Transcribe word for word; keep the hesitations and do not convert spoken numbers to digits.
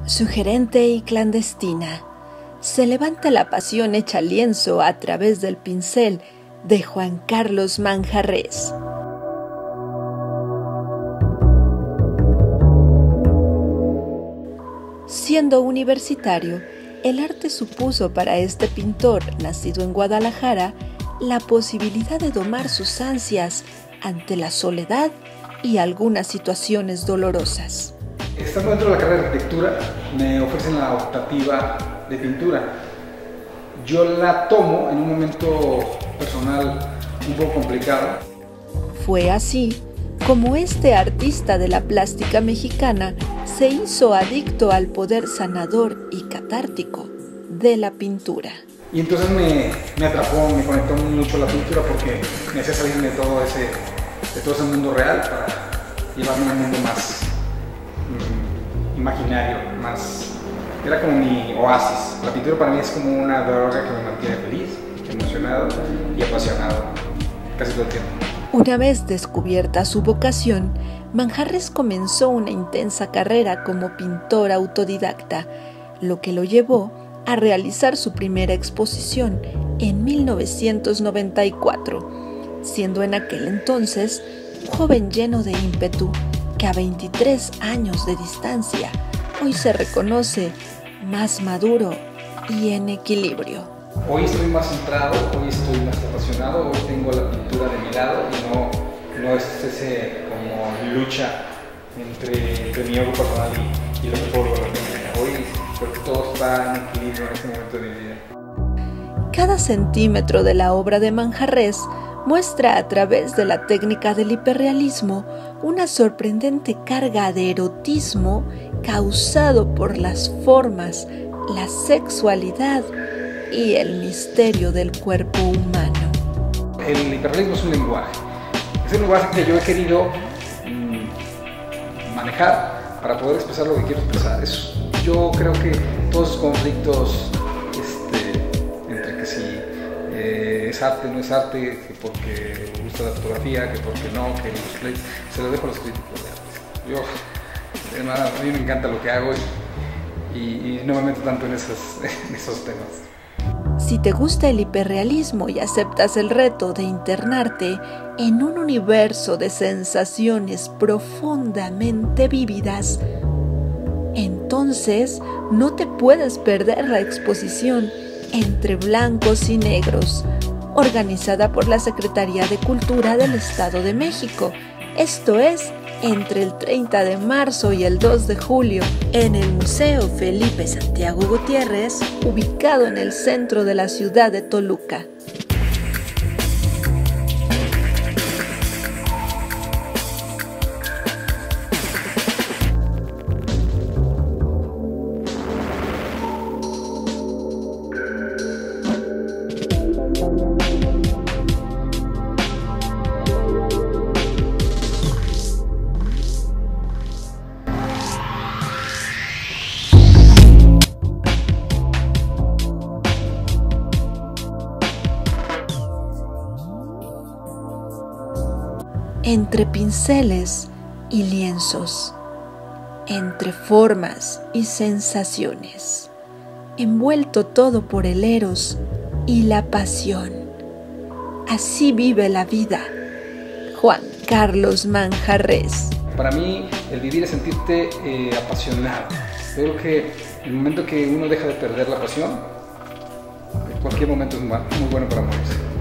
Sugerente y clandestina, se levanta la pasión hecha lienzo a través del pincel de Juan Carlos Manjarrés. Siendo universitario, el arte supuso para este pintor, nacido en Guadalajara, la posibilidad de domar sus ansias ante la soledad y algunas situaciones dolorosas. Estando dentro de la carrera de arquitectura, me ofrecen la optativa de pintura. Yo la tomo en un momento personal un poco complicado. Fue así como este artista de la plástica mexicana se hizo adicto al poder sanador y catártico de la pintura. Y entonces me, me atrapó, me conectó mucho la pintura porque me hacía salir de todo ese, de todo ese mundo real para llevarme a un mundo más mm, imaginario, más... Era como mi oasis. La pintura para mí es como una droga que me mantiene feliz, emocionado y apasionado casi todo el tiempo. Una vez descubierta su vocación, Manjarrés comenzó una intensa carrera como pintor autodidacta, lo que lo llevó a realizar su primera exposición en mil novecientos noventa y cuatro, siendo en aquel entonces un joven lleno de ímpetu que a veintitrés años de distancia hoy se reconoce más maduro y en equilibrio. Hoy estoy más centrado, hoy estoy más apasionado, hoy tengo la pintura de mi lado y no, no es ese como lucha entre, entre mi ego personal y, y lo que puedo lograr. Hoy creo que todo está en equilibrio en este momento de mi vida. Cada centímetro de la obra de Manjarrés muestra a través de la técnica del hiperrealismo una sorprendente carga de erotismo causado por las formas, la sexualidad y el misterio del cuerpo humano. El hiperrealismo es un lenguaje, es un lenguaje que yo he querido mmm, manejar para poder expresar lo que quiero expresar. Es, yo creo que todos esos conflictos este, entre que si eh, es arte, no es arte, que porque gusta la fotografía, que porque no, que los plays, se lo dejo a los críticos de arte. Yo, además, a mí me encanta lo que hago y, y, y no me meto tanto en esos, en esos temas. Si te gusta el hiperrealismo y aceptas el reto de internarte en un universo de sensaciones profundamente vívidas, entonces no te puedes perder la exposición Entre Blancos y Negros, organizada por la Secretaría de Cultura del Estado de México. Esto es, entre el treinta de marzo y el dos de julio, en el Museo Felipe Santiago Gutiérrez, ubicado en el centro de la ciudad de Toluca. Entre pinceles y lienzos, entre formas y sensaciones, envuelto todo por el eros y la pasión. Así vive la vida. Juan Carlos Manjarrés. Para mí, el vivir es sentirte eh, apasionado. Yo creo que el momento que uno deja de perder la pasión, en cualquier momento es muy bueno para morirse.